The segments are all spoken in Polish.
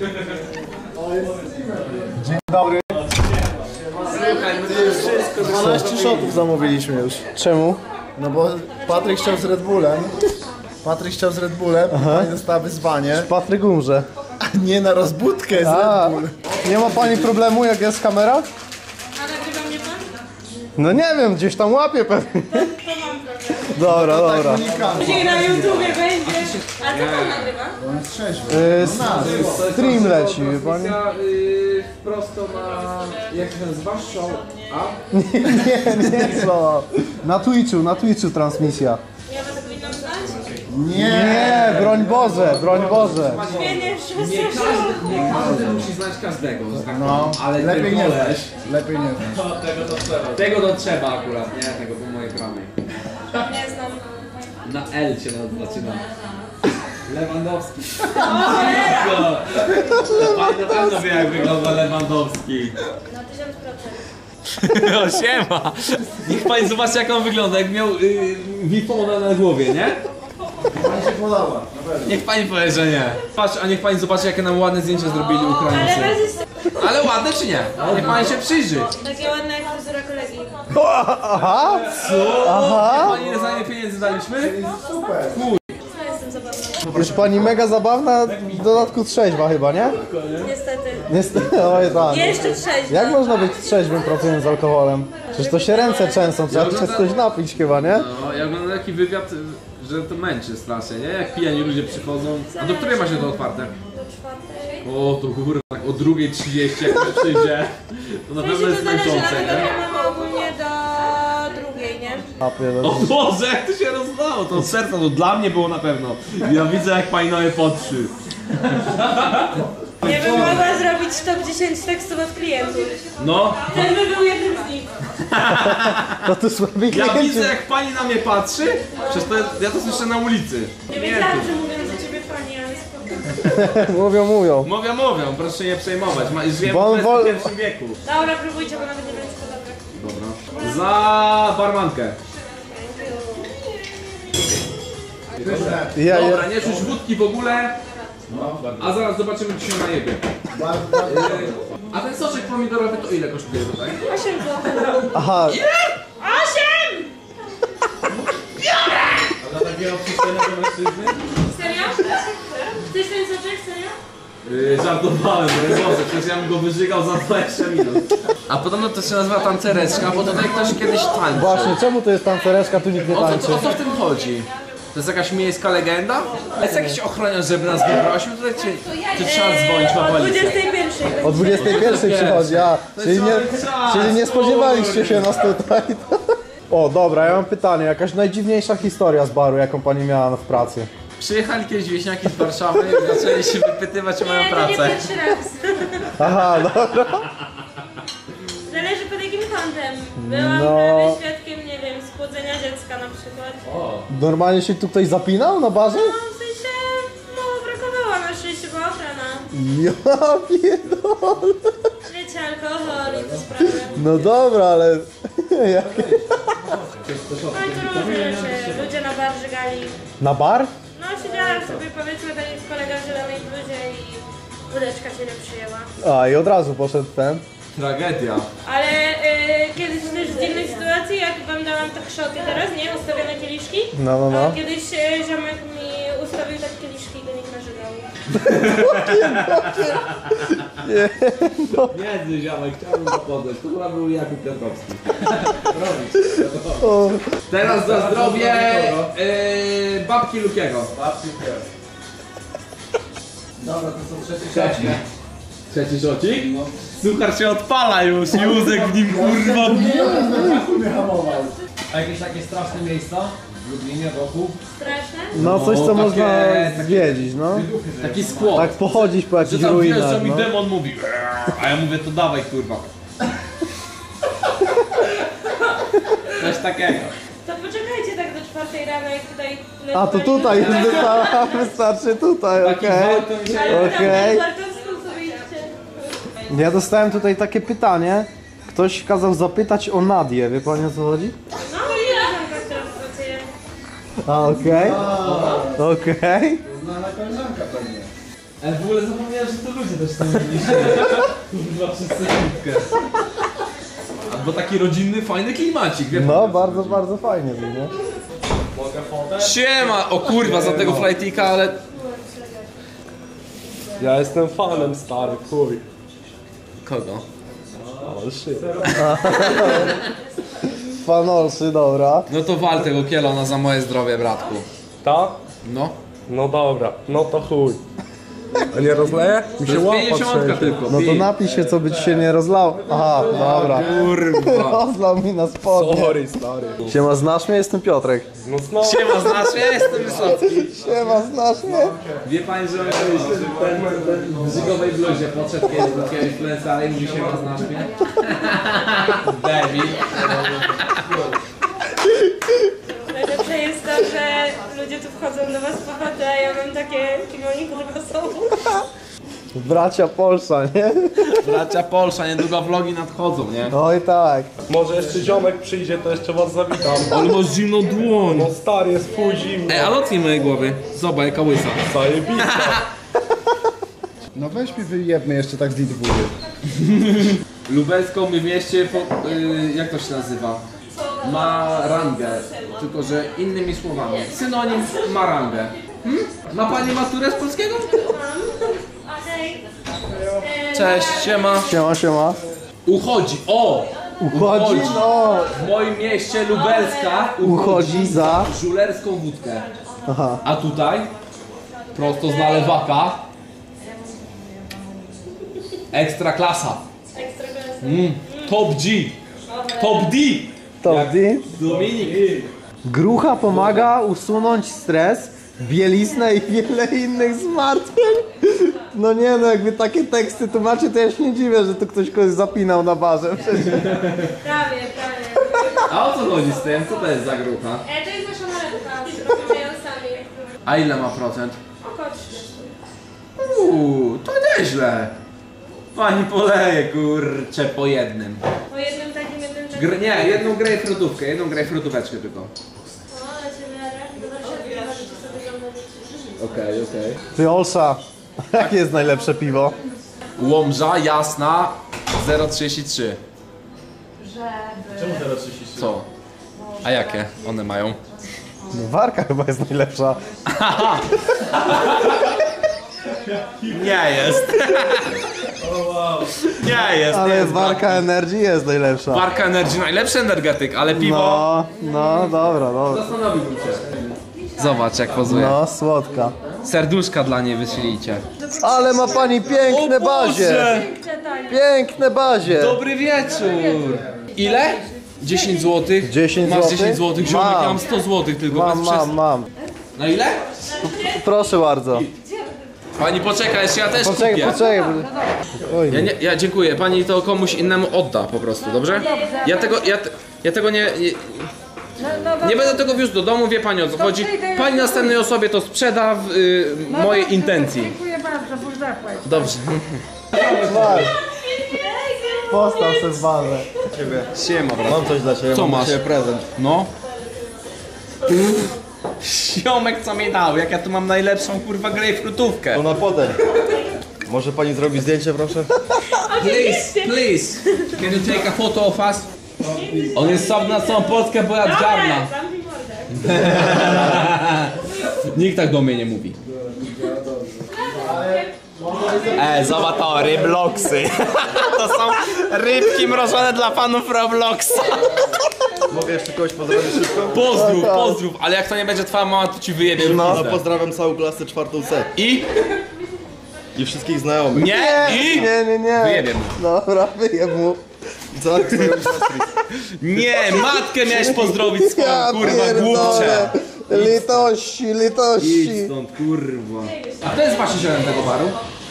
Dzień dobry. 12 shotów zamówiliśmy już. Czemu? No bo Patryk chciał z Red Bullem. Pani dostała wyzwanie. Patryk umrze. A nie na rozbudkę z Red Bull. Nie ma pani problemu, jak jest kamera? A nagrywa mnie pan? No nie wiem, gdzieś tam łapie pewnie. To mam problem. Dobra, dobra. Później na YouTubie będzie. A co pan nagrywa? On jest trzeźwy. Stream leci, wie pani? Prosto na... jak się nazywa? Show up? Nie, co? Na Twitchu transmisja. Ja was powinnam znać? Nie, broń Boże, broń Boże. Świetnie, wszyscy Nie każdy musi znać każdego, że tak No, powiem, ale lepiej ten nie koleś, znać. Lepiej nie znać. tego to trzeba akurat, nie? Tego po mojej prawej. nie znam. Na L się zaczyna. Lewandowski. Pani na pewno wie, jak wygląda Lewandowski. Na 1000%. O, siema! Niech pani zobaczy, jak on wygląda, jak miał Wifona na głowie, nie? Pani się podoba, na pewno. Niech pani powie, że nie. Patrz, a niech pani zobaczy, jakie nam ładne zdjęcia zrobili Ale Ukraińcy. was jest Ale ładne czy nie? Niech pani się przyjrzy. takie ładne jak fryzura kolegi. Aha, aha. Pani ile za nie pieniędzy daliśmy? Super. Co jestem zabawna? Już pani mega zabawna, w dodatku trzeźwa chyba, nie? Niestety. Niestety, oj tak. Jeszcze trzeźwa. Jak można być trzeźwym pracując z alkoholem? Przecież to się ręce trzęsą, trzeba się coś napić chyba, nie? No, ja oglądam taki wywiad, że to męczy strasznie, nie? Jak pijani ludzie przychodzą. A do której macie to otwarte? Do 4. O, to kurwa, tak o 2:30 jak ktoś przyjdzie, to na pewno jest To zależy, męczące, dlatego nie? ja mamy ogólnie do 2, nie? A pierdolę. O Boże, jak to się rozdało, to serce, to dla mnie było na pewno. Ja widzę, jak pani na mnie patrzy. Nie bym mogła zrobić top 10 tekstów od klientów. No, Ten by był jednym z nich. To tu słabi ja klienci. widzę, jak pani na mnie patrzy, przecież to ja to słyszę na ulicy. Nie wiedziałam, że mówią do ciebie pani, ale spoko. Mówią. Mówią, proszę się nie przejmować. Żyjemy Bo on w XXI wieku. Dobra, próbujcie, bo nawet nie wiem, co to dobre. Dobra. Za barmankę. Dobra, nie czuć wódki w ogóle. A zaraz zobaczymy, czy się najebie. A ten soczek pomidorowy to ile kosztuje tutaj? 8 zł. Aha, 8! A dla takiego przystojnego mężczyzny? Serio? Chcesz ten soczek, serio? Żartowałem, Boże, przecież ja bym go wyżygał za 20 minut. A podobno to się nazywa tancereczka, bo tutaj ktoś kiedyś tańczył. właśnie, czemu to jest tancereczka, tu nikt nie tańczy? O co w tym chodzi? To jest jakaś miejska legenda? Jest jakiś ochroniarz, żeby nas wyprosił? Tutaj czy trzeba dzwonić na O policję? 21. O 21 przychodzi, a czyli nie spodziewaliście się nas tutaj. O, dobra, ja mam pytanie, jakaś najdziwniejsza historia z baru, jaką pani miała w pracy? Przyjechali kiedyś wieśniaki z Warszawy i zaczęli się wypytywać, czy mają Nie, to nie pracę. pierwszy raz. Aha, dobra. Zależy pod jakim kątem. Byłam No. prawie świadkiem, nie wiem, spłodzenia dziecka na przykład. Normalnie się tu ktoś zapinał na barze? No w sensie, no brakowało, na szczęście była ochrona. Ja pierdolę. Wiecie, alkohol i te sprawy. No dobra, ale... Jakie... No i to różne rzeczy. Ludzie na bar żygali. Na bar? No siedziałam sobie, powiedzmy, tak jak kolega w zielonej bluzie i wódeczka się nie przyjęła. A, i od razu poszedł ten. Tragedia. Ale kiedyś też z dziwnej sytuacji, jak wam dałam tak szoty teraz, nie? Ustawione kieliszki. No. A kiedyś ziomek mi ustawił tak kieliszki i do nich narzygał. Nie, ziomek, chciałbym to podać. To chyba był Jakub Piotrowski. Teraz za zdrowie babki Lukiego. Dobra, to są trzeci. Trzeci szocik? Suchar się odpala już, Józek w nim kurwa. Nie hamował. A jakieś takie straszne miejsca w Lublinie wokół? Straszne? No coś, co takie- można zwiedzić, no. Taki skłon. Tak pochodzić po Że jakichś tam ruinach, wjeżdża mi no. demon mówi, a ja mówię, to dawaj kurwa. Coś takiego. To poczekajcie tak do 4 rano, jak tutaj... A to tutaj, wystarczy tutaj, Taki okej. gwałt to mi się... Ale Okej. tam Bartowską sobie idźcie. Ja dostałem tutaj takie pytanie. Ktoś kazał zapytać o Nadię, wie pani o co chodzi? No i koleżanka, która pracuje. A, okej. Okej. Znana koleżanka pewnie. Ale w ogóle zapomniałem, że to ludzie też tam mieliście. Kurwa, wszyscy krótkę. Albo taki rodzinny, fajny klimacik, wie pan? No, bardzo, bardzo fajnie był, nie? Siema! O kurwa, za tego flightika, ale... Ja jestem fanem, stary, chuj. Kogo? Ale shit. Fanolsy, dobra. No to wal tego kielona za moje zdrowie, bratku. Tak? No. No dobra, no to chuj. A nie rozleję? Mi To się jest łapa 50 trzęsie. tylko. No to pij. napij się, co by ci się nie rozlało. Aha, dobra. Kurwa. Rozlał mi na spodnie. Sorry, stary. Siema, znasz mnie? Jestem Piotrek. No znowu. Siema, znasz mnie? Jestem Wysocki. Siema, znasz mnie? Wie pani, że on kiedyś w żygowej bluzie podszedł kiedyś do jakiegoś influencera i mówi siema, znasz mnie? Debil. Najlepsze jest to, że ludzie tu wchodzą do was po chatę, a ja mam takie, kim oni kurwa są. Bracia Polsza, nie? Bracia Polsza, niedługo vlogi nadchodzą, nie? Oj tak. Może jeszcze ziomek przyjdzie, to jeszcze was zawitam. Ale masz zimną dłoń. No stary, jest pół zimno. Ej, ale odknij mojej głowy. Zobacz, jaka łysa. Zajebista. No weź mi wyjebmy jeszcze tak z lidwury. Lubelską w mieście, jak to się nazywa? Ma rangę, tylko że innymi słowami. Synonim ma rangę. Ma pani maturę z polskiego? Okej. Cześć, siema. Siema, siema. Uchodzi, o! Uchodzi, no. W moim mieście Lubelska Uchodzi za... żulerską wódkę. Aha. A tutaj, prosto z nalewaka, ekstra klasa. Ekstra klasy. Top G. Top D. Top D. Dominik. Grucha pomaga usunąć stres, bieliznę i wiele innych zmartwień. No nie no, jakby takie teksty tłumaczy, to ja się nie dziwię, że tu ktoś kogoś zapinał na barze. Przecież. Prawie. A o co chodzi z tym? Co to jest za grupa? To jest nasza nalepka, którą mają sami. A ile ma procent? Około 30. To nieźle. Pani poleje, kurcze, po jednym. Po jednym takim, jednym takim. Nie, jedną grejpfrutówkę, jedną grejpfrutóweczkę tylko. O, ale się miarę. Do Warszawy możecie sobie zamówić. Okej. Ty Olsza, jakie jest najlepsze piwo? Łomża, jasna, 0,33. Czemu teraz 33? Co? A jakie one mają? No, Warka chyba jest najlepsza. Nie jest. Nie jest. nie Ale jest Warka Energy jest najlepsza. Warka Energy, najlepszy energetyk, ale piwo... No, dobra. Zastanowiłbym się. Zobacz jak pozuje. No, słodka. Serduszka dla niej wyślijcie. Ale ma pani piękne bazie. Piękne bazie. Dobry wieczór. Ile? 10 zł. 10 Masz złotych? 10 zł, ziomek, Mam. ja mam 100 zł tylko. Mam. Na ile? Proszę bardzo. Pani poczeka, jeszcze ja też kupię. Poczekaj. Ja dziękuję, pani to komuś innemu odda po prostu, dobrze? Ja tego nie będę tego wiózł do domu, wie pani o co chodzi. Pani następnej osobie to sprzeda w mojej intencji. Dziękuję bardzo, bo zapłać. Dobrze. Postaw se z bazę. Siema, brat. Mam coś dla ciebie, Co mam masz? dla ciebie prezent. No. Siomek co mi dał, jak ja tu mam najlepszą kurwa grejpfrutówkę. To na potem. Może pani zrobi zdjęcie, proszę? Please, can you take a photo of us? On jest sam na całą Polskę, bo ja dżarna. Zamknij mordę. Nikt tak do mnie nie mówi. Zobacz to, Robloxy. To są rybki mrożone dla fanów Robloxa. Mogę jeszcze kogoś pozdrowić szybko? Pozdrów, ale jak to nie będzie twoja mama, to ci wyjebie w No, pizdę. pozdrawiam całą klasę 4 C. I? I wszystkich znajomych. Nie! I? Nie. Wyjebie mu. Dobra, wyjeb mu. Co? Nie, matkę miałeś pozdrowić swoją, Ja kurwa, pierdolę. głupcze. Litości. Idź stąd, kurwa. A kto jest właścicielem tego baru?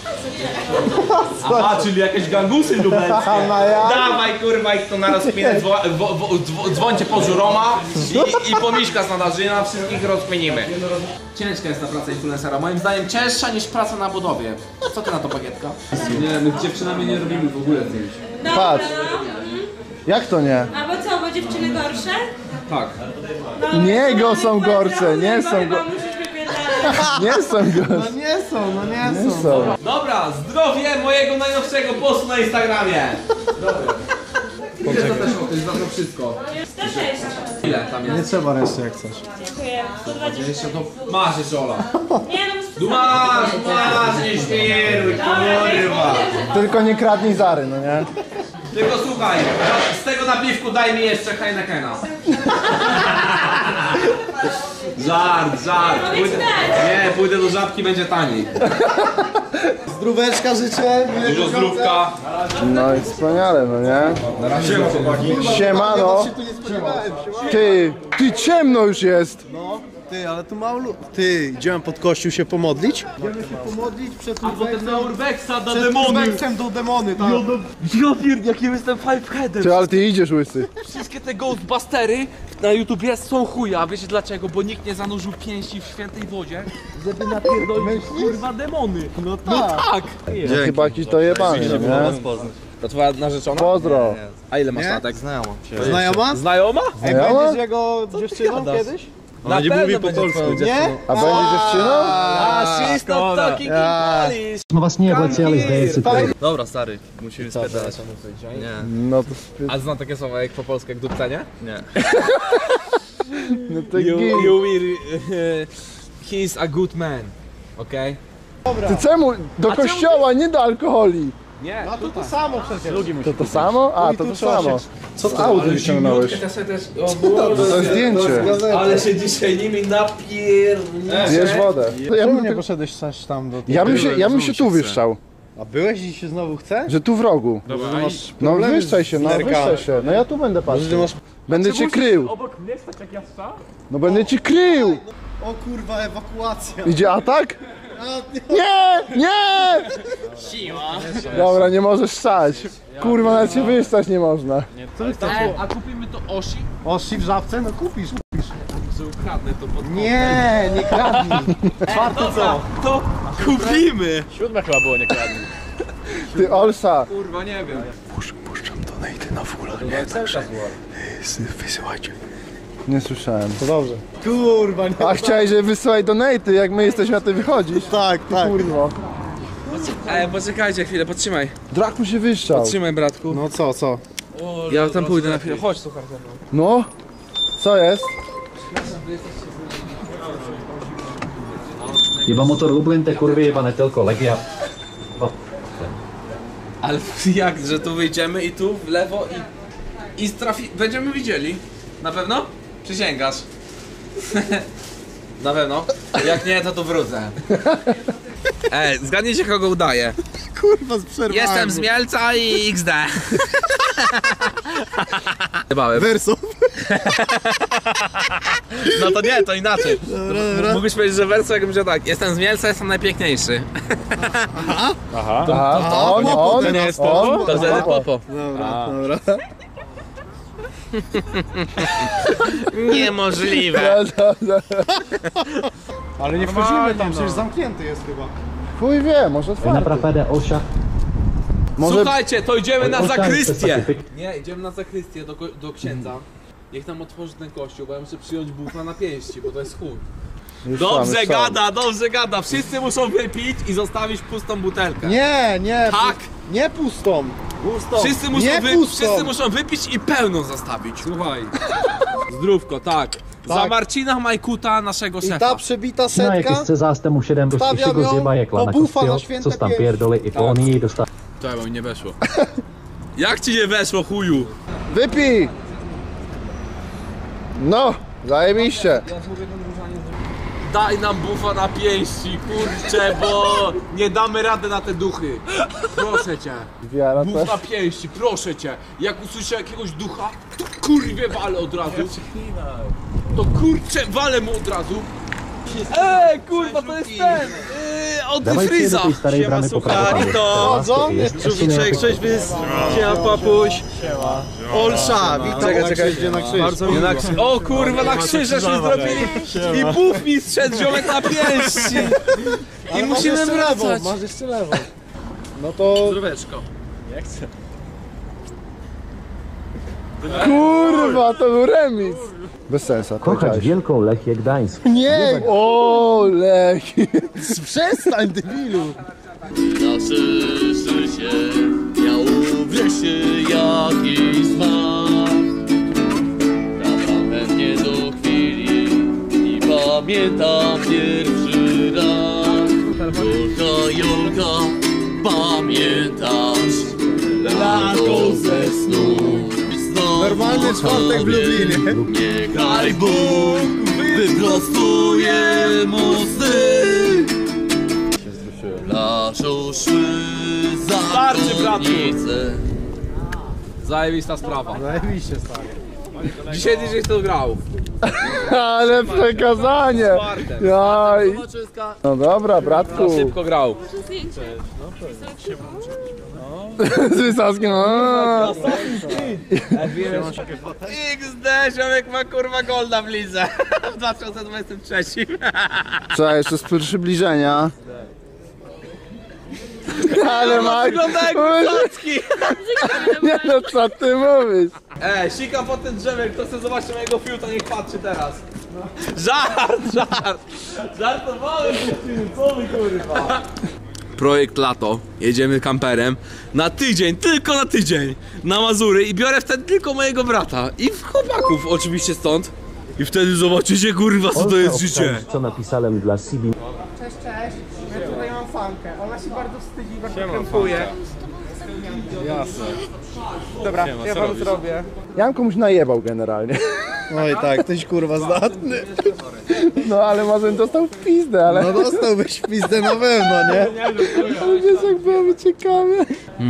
Aha, czyli jakieś gangusy lubelskie. No ja. Dawaj, kurwa, ich to na rozkminę. Dzwońcie po Żuroma i po Miśka z Nadarzyna, wszystkich rozkminimy. Ciężka jest ta praca influencera. Moim zdaniem cięższa niż praca na budowie. Co ty na to, Bagietka? Nie, my z dziewczynami nie robimy w ogóle zdjęć. Dobra, Patrz. no. Jak to nie? Albo co, bo dziewczyny gorsze? Tak. Dobra, Nie, to są mamy gorsze, nie bo są chyba gorsze. musisz wypierdalać. Nie są gość. No nie są, no nie Nie są. są. Dobra, zdrowie mojego najnowszego postu na Instagramie. Dobra. Ile to też za to wszystko? 106. Ile tam Nie jest? trzeba reszty jak chcesz. Dziękuję. 120. Jeszcze to masz jeszcze, Ola. Nie no, Masz, nie świruj, kurwa. Tylko nie kradnij Zary, no nie? Tylko słuchaj, z tego napiwku daj mi jeszcze Heinekena. Żart. Pójdę do Żabki, będzie taniej. Zdróweczka życzę. Dużo zdrówka. No i wspaniale, no nie? Siema chłopaki. Siemano. Ty ciemno już jest. No, ty, ale tu mało Ty, idziemy pod kościół się pomodlić? Idziemy się pomodlić przed Na Urbexa do Urbeksem do demony, tak. Ja pierd, jakim jestem fiveheadem. Ty, ale ty idziesz łysy. Wszystkie te Ghostbustery na YouTubie są chuja. Wiecie dlaczego? Bo nikt nie zanurzył pięści w świętej wodzie, żeby napierdolić kurwa demony. No tak. Chyba jakiś dojebany, no nie? To twoja narzeczona? Pozdro. A ile masz latek? Znajoma? Znajoma? Ej, Znajoma? będziesz jego dziewczyną kiedyś? Ona nie mówi po polsku. Nie? A będzie dziewczyną? She's not talking in Polish. No was nie oblecieli, zdaje się. Dobra stary, musimy spierdalać. No to A zna takie słowa jak po polsku jak dupcenie? Nie. no to git. You will... he's a good man. Okej? Ty czemu? Do kościoła, nie do alkoholi. Nie. A to samo przecież. To samo? A, to samo. Co z autem ściągnąłeś? To jest zdjęcie. Ale się dzisiaj nimi Zjesz wodę. To ja Czemu bym, nie poszedłeś coś tam do... ja bym się tu wyszczał. A byłeś i się znowu chcesz? Że tu w rogu. No wyszczaj się, no wyszczaj się. No ja tu będę patrzył. Będę cię krył. Obok mnie stać jak ja wstał? No będę cię krył. O kurwa, ewakuacja. Idzie atak? Nie! Siła. Dobra, nie możesz stać. Kurwa, nawet się wyszczać nie można. A kupimy to Oshi? Osi w żabce? No kupisz. Że ukradnę to pod Nie, nie kradnij. Czwarty co? To kupimy! Ty Olsa. Kurwa, nie wiem. Nie słyszałem. To dobrze. Kurwa, nie. A chciałeś, że wysyłaj donaty, jak my jesteśmy, a ty wychodzisz? Tak, tak. Kurwa. Poczekajcie chwilę, podtrzymaj. Draku się wyszczał. Trzymaj, bratku. No co? Ja tam pójdę na chwilę. Chodź, słuchaj. No? Co jest? Iba motor Lublin, te kurwy jebane, tylko Legia. Ale jak, że tu wyjdziemy i tu w lewo i będziemy widzieli? Na pewno? Przysięgasz? Na pewno? Jak nie, to tu wrócę. Zgadnijcie kogo udaję. Kurwa, z przerwami. Jestem z Mielca i XD. Werso. No to nie, to inaczej. Mógłbyś powiedzieć, że wersja jakbym powiedział tak. Jestem z Mielca, jestem najpiękniejszy. Aha, on. To wtedy popo. Dobra. Niemożliwe. Ale nie wchodzimy tam, przecież zamknięty jest chyba. Chuj wie, może otwarty. Naprawdę Osia. Może Słuchajcie, to idziemy na Osia zakrystię. jest Nie, idziemy na zakrystię do księdza. Niech nam otworzy ten kościół, bo ja muszę przyjąć bufa na pięści, bo to jest chuj. już Dobrze sam. gada. Wszyscy muszą wypić i zostawić pustą butelkę. Nie. Tak. Nie pustą. Wszyscy muszą wypić i pełną zostawić. Słuchaj. Zdrówko, tak. Za Marcina Majkuta, naszego I szefa. ta przebita No jakieś setka. cezastemu 7 Stawiam rozpiszego ją zjeba jak po lana bufa na kostiel, święte co tam pięści. pierdolę i to oni jej dostali. Czekaj, bo mi nie weszło. Jak ci nie weszło, chuju? Wypij! No, zajebiście. Daj nam bufa na pięści, kurczę, bo nie damy rady na te duchy. Proszę cię. Wiara Buf też. na pięści, proszę cię. Jak usłyszę jakiegoś ducha, to kurwie walę od razu. To kurczę, walę mu od razu. Kurwa, to jest ten! Od Dawajcie do Freeza. tej starej bramy po prawej. Chodzą? Żółwiczek, Cześć, siema papuś. Olsza, witam. Czekaj, idzie na krzyż. O kurwa, na krzyże żeśmy zrobili. I buf mi strzedł ziomek na pięści. I musimy wracać. Masz jeszcze lewą. No to... Zdróweczko. Kurwa, to był remis. Bez sensu. Kochać wielką Lechię Gdańsk. Nie! O, Lech! Przestań, debilu! Nasze życie miało wreszcie jakiś smak. Wracam chętnie do chwili i pamiętam pierwszy raz. Jolka, Jolka, pamiętasz lato ze snu. Normalny czwartek w Lublinie. Niechaj Bóg wyprostuje mosty. Plażą szły zakonnice. Zajebista sprawa. Zajebiście, stary. Dzisiaj DJ to grał. Ale przekazanie! Jaj. No dobra, bratku. Szybko grał. Z Wysockim. XD, ziomek ma kurwa golda w lidze. W 2023. Co, jeszcze z przybliżenia? Ale Max... Wygląda jak Wysocki. Nie no, co ty mówisz? Sika po ten drzewek, kto chce zobaczyć mojego fiuta, niech patrzy teraz. Żart! Żartowałem dziewczyny, co wy kurwa? Projekt lato, jedziemy kamperem na tydzień, tylko na tydzień na Mazury i biorę wtedy tylko mojego brata i chłopaków oczywiście stąd. I wtedy zobaczycie kurwa co to jest życie. Co napisałem dla Sibi. Cześć. Ja tutaj mam fankę. Ona się bardzo wstydzi, bardzo krępuje. Jasne. Dobra, ja wam zrobię. Ja bym komuś najebał generalnie. Oj tak, ktoś kurwa zdatny. No ale może dostał w pizdę, ale... No dostałbyś w pizdę na pewno, nie? Ale wiesz jak byłoby ciekawe.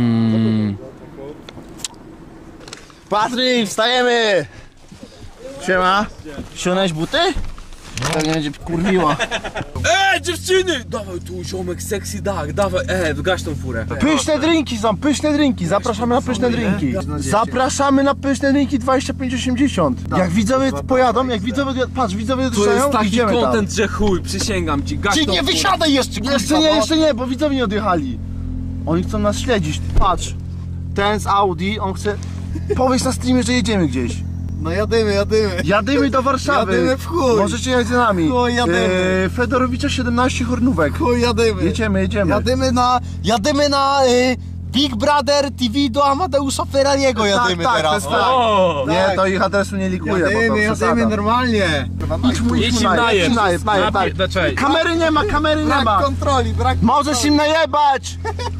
Patryk, wstajemy! Siema. Ściągnąłeś buty? Tak nie będzie kurwiło. Dziewczyny! Dawaj tu ziomek sexy dog, dawaj, wygaś tą furę. Pyszne drinki są, pyszne drinki. Zapraszamy na pyszne drinki. Zapraszamy na pyszne drinki 25,80. Jak widzowie pojadą, jak widzowie, patrz, widzowie To jest dotrzają, taki idziemy tam. content, że chuj, przysięgam ci, gaś Ci tą nie furę. wysiadaj jeszcze, jeszcze nie, bo widzowie nie odjechali. Oni chcą nas śledzić, patrz. Ten z Audi, on chce... Powiedz na streamie, że jedziemy gdzieś. No jadymy. Jadymy do Warszawy. Jadymy w chuj. Możecie jechać z nami. Chuj, jadymy. Fedorowicza 17 Hornówek. Chuj, jadymy. Jedziemy. Jadymy na Big Brother TV do Amadeusza Ferrariego jadymy tak, teraz. to jest tak. Nie, to ich adresu nie likuje, bo to Jadymy normalnie. Idź najeb, tak. Kamery nie ma. Brak kontroli, Możesz im najebać!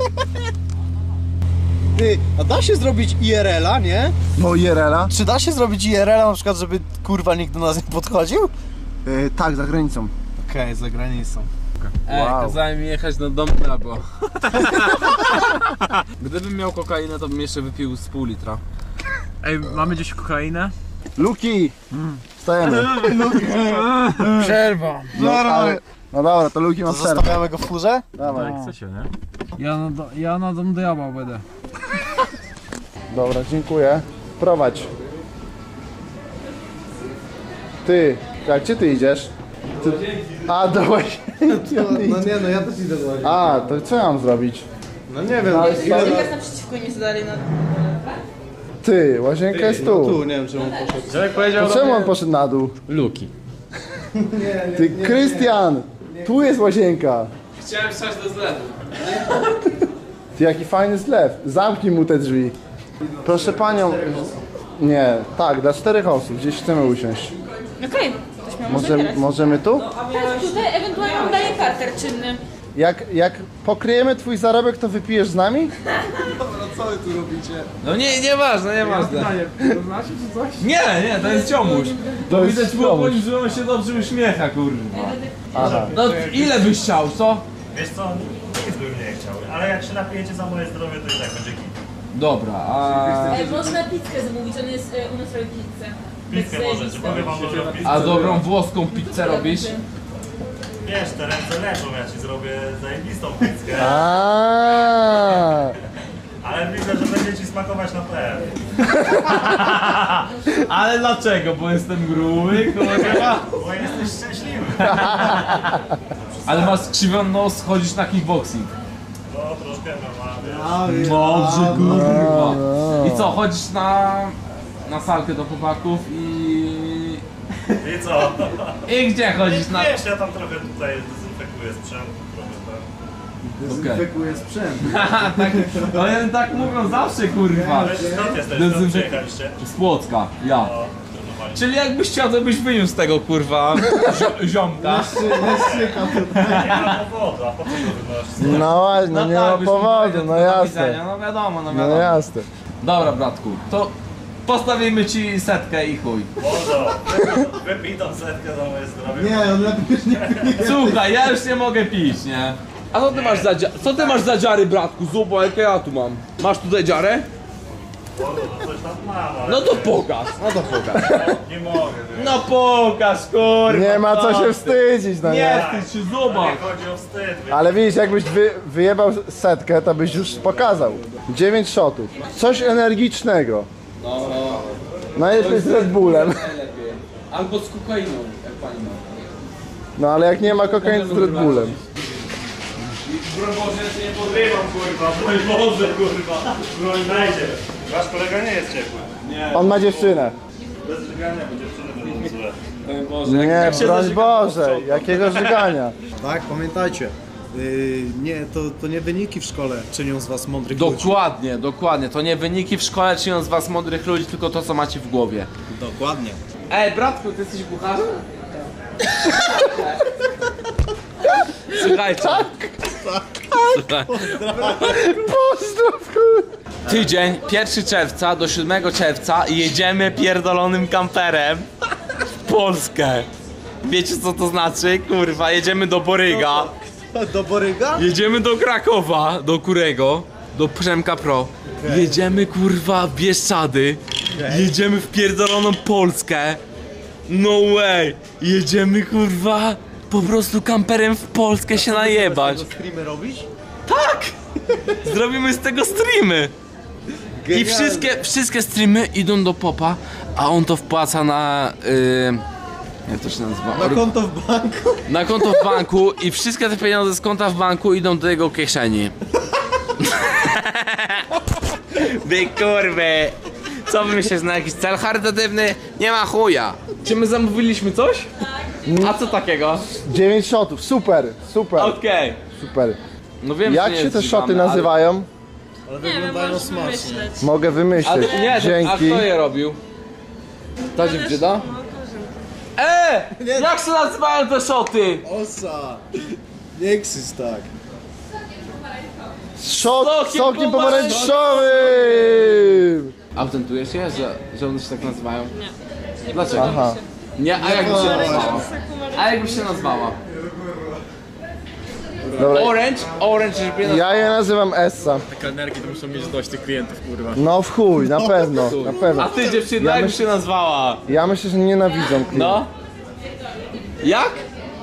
Ty, a da się zrobić IRL-a, nie? No IRL-a? Czy da się zrobić IRL-a na przykład, żeby kurwa nikt do nas nie podchodził? Tak, za granicą. Okej, za granicą. Wow. Kazałem mi jechać na dom bo. Gdybym miał kokainę, to bym jeszcze wypił z pół litra. Ej, mamy gdzieś kokainę? Luki! Wstajemy. Przerwa. No dobra, to Luki ma przerwę. Zostawiamy go w furze? Dawaj. Chce się, nie? Ja na dom diabła będę. Dobra, dziękuję. Prowadź. Ty, jak gdzie ty idziesz? A, do łazienki. No nie, no ja też idę do łazienki. A, to co ja mam zrobić? No nie wiem. Jest naprzeciwko nie zadali na... Ty, łazienka jest tu. Tu, nie wiem czemu poszedł. To czemu on poszedł na dół? Luki. Ty, Krystian! Tu jest łazienka. Chciałem wstać do zlewu. Ty, jaki fajny zlew. Zamknij mu te drzwi. Proszę panią. Nie, tak, dla 4 osób. Gdzieś chcemy usiąść. Okej, to śmiało zabierać. Możemy tu? Tak, tutaj ewentualnie daję karter czynny. Jak pokryjemy twój zarobek, to wypijesz z nami? No nieważne. Nie, to jest ciomuś. To jest Widać było po ziomuś. nim, że on się dobrze uśmiecha, kurwa. Aha. No ile byś chciał, co? Wiesz co, nic bym nie chciał, ale jak się napijecie za moje zdrowie, to i tak będzie git. Dobra, a... Można pizzkę zamówić, on jest u nas robi pizzę. Pizzkę możecie, mogę wam dobrą pizzę. A dobrą włoską pizzę robisz? Wiesz, te ręce leżą, ja ci zrobię zajebistą pizzkę. Ale widzę, że będzie ci smakować na pewno. Ale dlaczego? Bo jestem gruby, kurwa. Bo jesteś szczęśliwy. Ale masz skrzywiony nos, chodzisz na kickboxing. No, troszkę normalnie. Dobrze, kurwa. I co, chodzisz na salkę do chłopaków i... I co? I gdzie chodzisz na... Wiesz, ja tam trochę tutaj dezynfekuję sprzęt, trochę tak. Dezynfekuje sprzęt. tak, ale tak mówią zawsze, kurwa. Ale skąd jesteś? Skąd przyjechaliście? Z Płocka, ja. Czyli jakbyś chciał, to byś wyniósł tego, kurwa, ziomka. Nie ma powodu, a po co go wynosisz? No właśnie, no nie ma byś powodu, powiedział, no do jasne. widzenia. No wiadomo, no No wiadomo. jasne. Dobra, bratku, to postawimy ci setkę i chuj. Mordo, wypij tą setkę za moje zdrowie. Nie, on lepiej już nie pije. Słuchaj, ja już nie mogę pić, nie? A co ty masz za dziary, bratku? Zobacz, jakie ja tu mam. Masz tutaj dziarę? Mordo, no coś tam mam, ale... No to pokaż, Nie mogę, wiesz. No pokaż, kurwa. Nie ma co się ty. wstydzić, no nie. Nie wstydź się, Nie zobacz. chodzi o wstyd, wiesz. Ale widzisz, jakbyś wyjebał setkę, to byś już pokazał. 9 shotów. Coś energicznego. No jeszcze z Red Bullem. Najlepiej. Albo z kokainą, jak pani ma. No ale jak nie ma kokainy z Red Bullem. Broń Boże, ja się nie podrywam, kurwa. Broń Boże, kurwa. Broń będzie. Wasz kolega nie jest ciepły. On ma dziewczynę. Bez żygania, bo dziewczyny będą złe. Broń Boże, Nie, broń Boże, jakiego żygania. Tak, pamiętajcie. To nie wyniki w szkole czynią z was mądrych ludzi. Dokładnie, dokładnie. To nie wyniki w szkole czynią z was mądrych ludzi, tylko to, co macie w głowie. Dokładnie. Ej, bratku, ty jesteś kucharzem? Słuchajcie. Słuchaj. Pozdrów, kur... Tydzień, 1 czerwca do 7 czerwca jedziemy pierdolonym kamperem w Polskę. Wiecie co to znaczy? Kurwa, jedziemy do Boryga. Do Boryga? Jedziemy do Krakowa, do Kurego, do Przemka Pro. Jedziemy kurwa w Bieszczady. Jedziemy w pierdoloną Polskę. No way. Jedziemy kurwa po prostu kamperem w Polskę się najebać. Streamy robisz? Tak! Zrobimy z tego streamy. I wszystkie streamy idą do popa, a on to wpłaca na... jak to się nazywa? Na konto w banku? Na konto w banku i wszystkie te pieniądze z konta w banku idą do jego kieszeni. Wy kurwy! Co wy myślisz, na jakiś cel charytatywny? Nie ma chuja. Czy my zamówiliśmy coś? Tak. A co takiego? 9 shotów, super, super, Okej. super. No wiem, Jak że się nie te zżywamy, shoty nazywają? Ale Nie wiem, wyglądają możesz smacznie. wymyśleć. Mogę wymyślić. Ale nie, a Dzięki. kto je robił? Ta dziewczyna? Jak się nazywają te szoty? Osa! Nie ksyś tak. Sokiem Sokiem pomarańczowym! Autentujesz się, że one się tak nazywają? Nie. Dlaczego? Aha. Nie, a jakby się nazwała? A jakby się nazwała? Dobra. Orange, żeby je Ja je nazywam Essa. Kelnerki to muszą mieć dość tych klientów, kurwa. No w chuj, na pewno, na pewno. A ty dziewczyna, jakby się nazwała? Ja myślę, że nienawidzą klientów. No? Jak?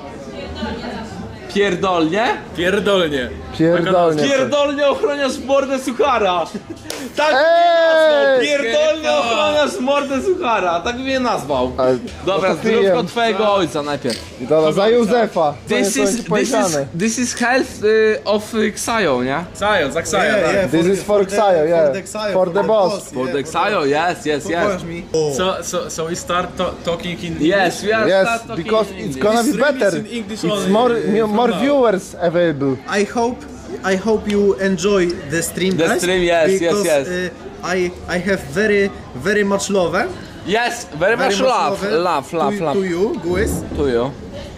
Pierdolnie? Pierdolnie. Pierdolnie. Pierdolnie ochroniarz mordę suchara! Tak Ej! pierdolnie ochroniarz mordę suchara! Tak mnie nazwał. Ale- Dobra, no to zdrówko pijem. twojego ojca najpierw. Dobra, za Józefa. This is health of Xayo, nie? Ksajo, za Ksajo, Yeah, tak. yeah, This is for Xayo, yeah. For the Xayo, For the boss. For the Xayo, yes. Pokaż mi. So we start talking in Yes, we are Yes, start talking because in it's English. gonna be Stream is better. in English It's only, more from viewers available. I hope you enjoy the stream, The guys. stream, yes, because, yes. I have very much love. Yes, very much love to you, guys. to you.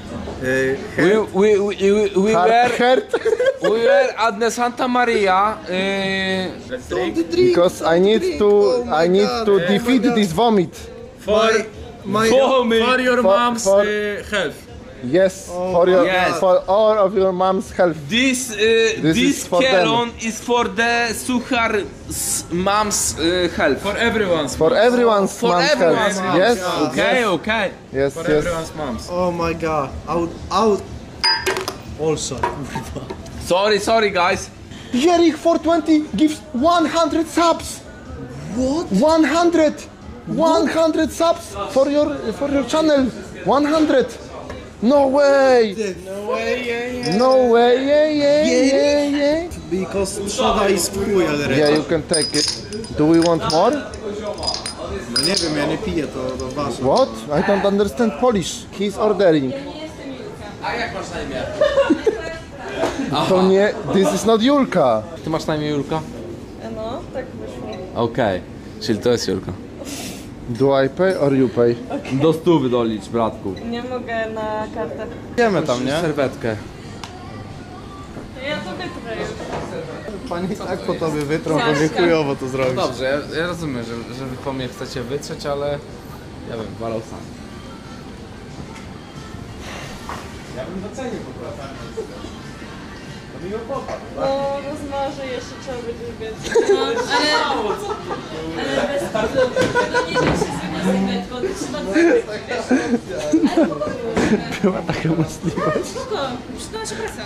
We Heart. were at the Santa Maria. Because I need to defeat this vomit. For your mom's for- health. Yes, Yes. for all of your mom's health. This is for them. kelon is for the suchar mom's health. For everyone's For everyone's For mom's everyone's health. moms. Yes, Okay. yes, For yes. everyone's moms. Oh my god. Out. Also. Sorry guys. Jerich 420 gives 100 subs. What? 100 subs for your channel. 100. No way. No way. Yeah. Because trzeba is w chuj already. Yeah, you can take it. Do we want more? No nie wiem, ja nie piję, to wasze. What? I don't understand Polish. He's ordering. A jak masz na imię? To nie... This is not Julka. Ty masz na imię Julka? No, tak wyszło. Okej, czyli to jest Julka. Do I pay or you pay? Do 100 dolicz, bratku. Nie mogę na kartę. Idziemy tam, nie? Serwetkę. Ja to wytrę już. Pani tak po tobie wytrą, to nie chujowo to zrobić. No dobrze, ja rozumiem, że wy po mnie chcecie wytrzeć, ale ja bym walał sam. Ja bym docenił po prostu. To miło popatrz. No, rozmarzę jeszcze, trzeba będzie więcej. No, ale bez powodu. Tego nie da się zrobić, bo to trzeba zrobić. Była taka możliwość. Spoko, przydała się prasa.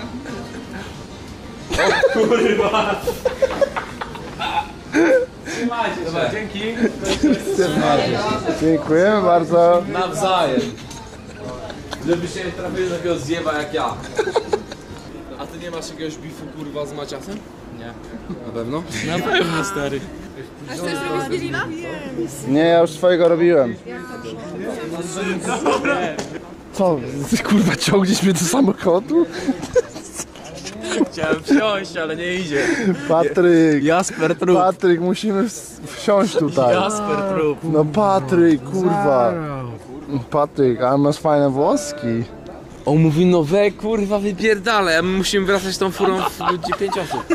Trzymajcie się. Dzięki. Dziękujemy bardzo. Nawzajem. Żebyście nie trafili do takiego zjeba jak ja. A ty nie masz jakiegoś bifu kurwa z Maciasem? Nie. Na pewno? Na pewno, stary. A chcesz zrobić bielina? Nie, ja już swojego robiłem. Co? Ty, kurwa, ciągniesz mnie do samochodu? Chciałem wsiąść, ale nie idzie. Patryk, Jasper trup. Patryk, musimy wsiąść tutaj. Jasper trup. No Patryk, kurwa. Patryk, a masz fajne włoski. On mówi, no we kurwa wypierdale, a my musimy wracać tą furą w ludzi 5 osób.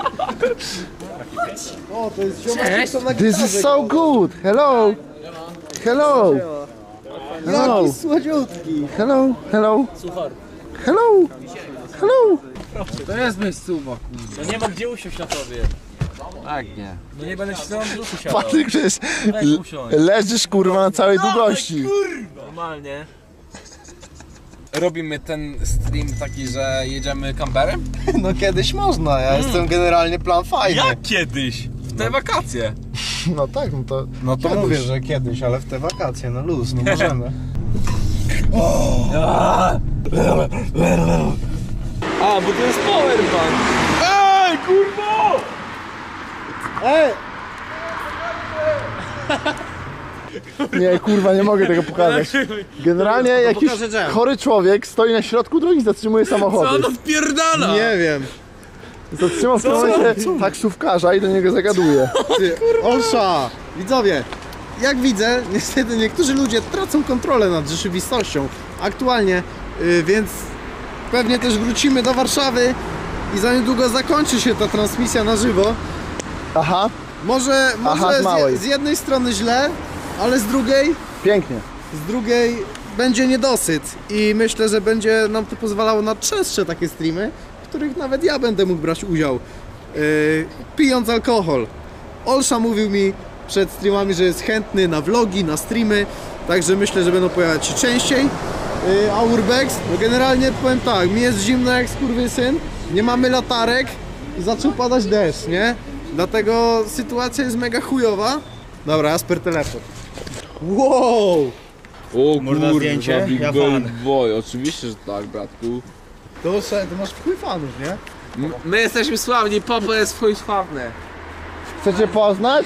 O, to jest ziomek, co na This is so good. Hello. Hello. Hello. Jaki słodziutki. Hello. Hello. Hello. Hello. To jest miejscowa kurwa. No nie ma gdzie usiąść na tobie. Tak nie. No nie będę się na brzuchu siadał. Patryk, przecież usiądź. leżysz, kurwa, na całej długości. Normalnie. Robimy ten stream taki, że jedziemy kamperem? No kiedyś można, ja jestem generalnie plan fajny. Jak kiedyś? W te wakacje. No tak, no to... No to mówię, że kiedyś, ale w te wakacje, no luz, no możemy. A, bo to jest powerbank. Ej, kurwa! Ej! Nie, kurwa, nie mogę tego pokazać. Generalnie jakiś chory człowiek stoi na środku drogi i zatrzymuje samochody. Odpierdala! Nie wiem. Zatrzymał w tym momencie taksówkarza i do niego zagaduje. Ty, Olsza! Widzowie, jak widzę, niestety niektórzy ludzie tracą kontrolę nad rzeczywistością aktualnie, więc pewnie też wrócimy do Warszawy i za niedługo zakończy się ta transmisja na żywo. Aha, Może z małej. z jednej strony źle, ale z drugiej pięknie. będzie niedosyt i myślę, że będzie nam to pozwalało na częstsze takie streamy, w których nawet ja będę mógł brać udział, pijąc alkohol. Olsza mówił mi przed streamami, że jest chętny na vlogi, na streamy, także myślę, że będą pojawiać się częściej. A Urbex, no generalnie powiem tak, mi jest zimno jak skurwysyn, nie mamy latarek i zaczął padać deszcz, nie? Dlatego sytuacja jest mega chujowa. Dobra, Jasper telefon. Wow! O Można zdjęcie? Big Ja Bad fan. Boy, oczywiście, że tak, bratku. To masz chuj fanów, nie? My jesteśmy sławni, Popo jest w chuj sławny. Chcecie poznać?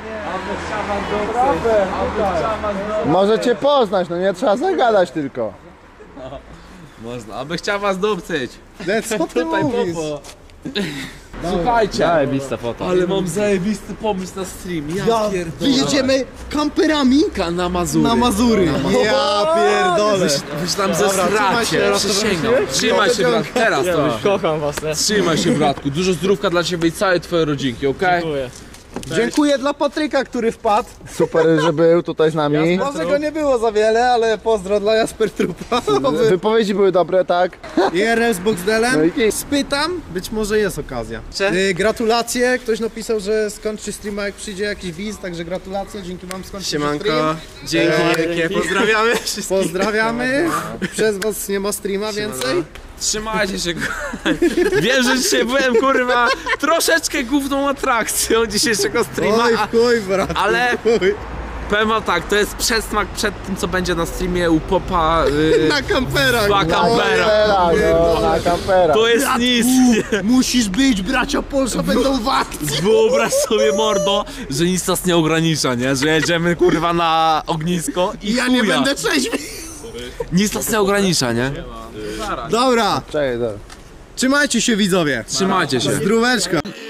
Możecie poznać, no nie trzeba zagadać tylko. Można, aby chciał was dupcyć. Co ty mówisz? Słuchajcie, Zajebista foto. ale mam zajebisty pomysł na stream. Ja pierdolę. Wyjedziemy kamperami Na Mazury. na Mazury. Ja pierdolę. Wy się tam trzymaj zesracie, się, przysięgam. Trzymaj się, brat, teraz to już. Kocham was, nie? Trzymaj się, bratku. Dużo zdrówka dla ciebie i całej twojej rodzinki, okej? Dziękuję. Dziękuję dla Patryka, który wpadł. Super, że był tutaj z nami. Może go nie było za wiele, ale pozdro dla Jasper Trupa. Wypowiedzi były dobre, tak? IRL z Boxdelem. No i- Spytam, być może jest okazja. Gratulacje, ktoś napisał, że skończy streama jak przyjdzie jakiś widz, także gratulacje, dzięki wam skończy stream. Dzięki wielkie, pozdrawiamy wszystkich. Pozdrawiamy. Przez was nie ma streama więcej. Trzymajcie się. Wiem, że dzisiaj byłem, kurwa, troszeczkę główną atrakcją dzisiejszego streama, Oj, chuj, brat. ale Chuj. Powiem wam tak, to jest przedsmak przed tym, co będzie na streamie u Popa Na kamperach. na kampera. Na kampera. To jest nic. Musisz być, bracia Polsza będą w akcji. Wyobraź sobie, mordo, że nic nas nie ogranicza, nie? Że jedziemy kurwa na ognisko i Ja nie chuja. będę trzeźwy. Nic nas nie ogranicza, nie? Dobra, Czekaj, dobra. trzymajcie się widzowie. Trzymajcie się. Zdróweczka.